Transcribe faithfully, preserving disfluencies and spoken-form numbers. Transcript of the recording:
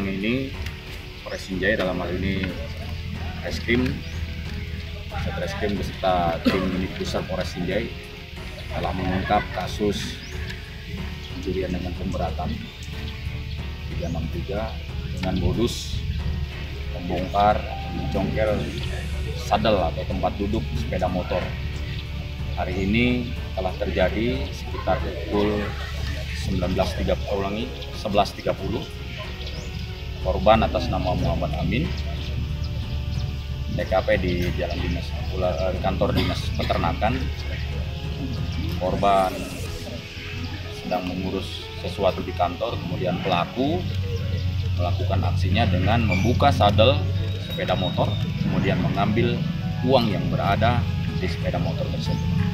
siang ini Polres Sinjai, dalam hal ini Reskrim, Satreskrim beserta tim unit pusat Polres Sinjai telah mengungkap kasus pencurian dengan pemberatan tiga enam tiga dengan modus membongkar, mencongkel sadel atau tempat duduk sepeda motor. Hari ini telah terjadi sekitar pukul sembilan belas tiga puluh, ulangi, sebelas tiga puluh. Korban atas nama Muhammad Amin, T K P di Jalan Dinas, kantor Dinas Peternakan. Korban sedang mengurus sesuatu di kantor, kemudian pelaku melakukan aksinya dengan membuka sadel sepeda motor, kemudian mengambil uang yang berada di sepeda motor tersebut.